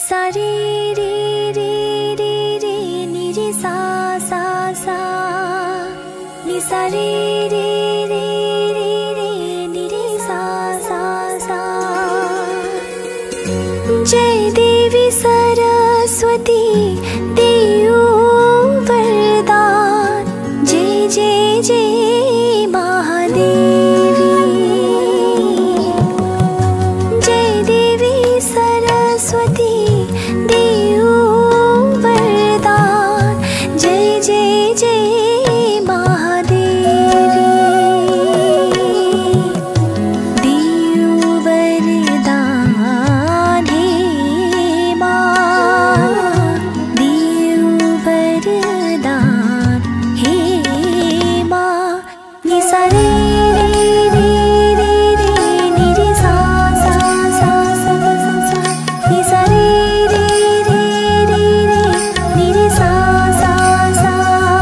सा रे रे रे रे रे नि रे सा सा सा नि सा रे रे रे रे रे नि रे सा सा सा। जय देवी सरस्वती देऊ वरदान, जय जय जय महादेवी। जय देवी सरस्वती देऊ वरदान, जय जय जय महादेवी। देऊ वरदान हे माँ, देऊ वरदान हे माँ। नि सा रे रे रे रे रे नि रे सा सा सा सा सा सा नि सा रे रे रे रे रे नि रे सा सा सा।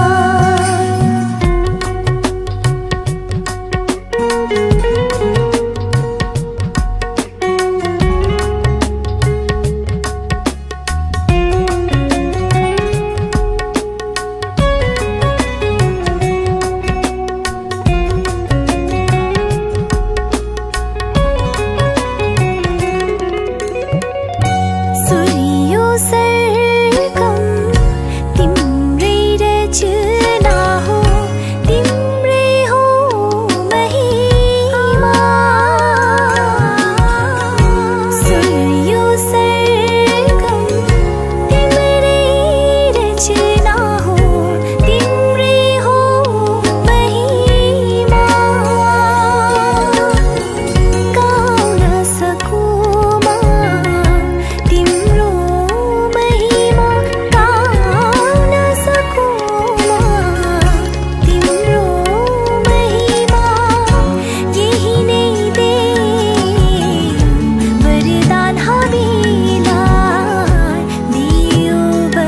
सूर्यो सर्गम तिम्रै रचना हो, तिम्रै हो महिमा। सूर्यो सर्गम तिम्रै रचना हो, तिम्रै हो महिमा। गाउन सकूँ तिम्रो महिमा, गाउन सकूँ तिम्रो महिमा। यही नै दे वरदान हामीलाई, दियो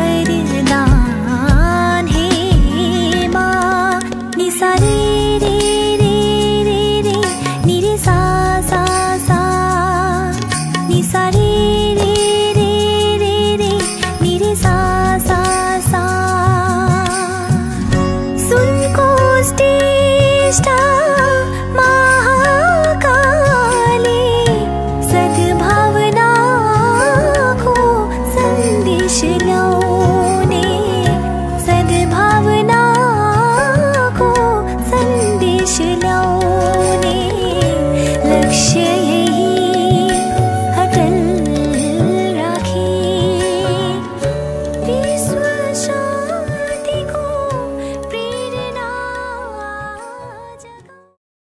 वरदान हे माँ। नि सा रे रे रे रे रे नि रे सा सा सा नि सा रे रे रे रे रे नि रे सा सा सा। सुरकोटिष्ठा महाकाली, सद्भावनाको सन्देश ल्याउने, सद्भावनाको सन्देश ल्याउने। लक्ष्य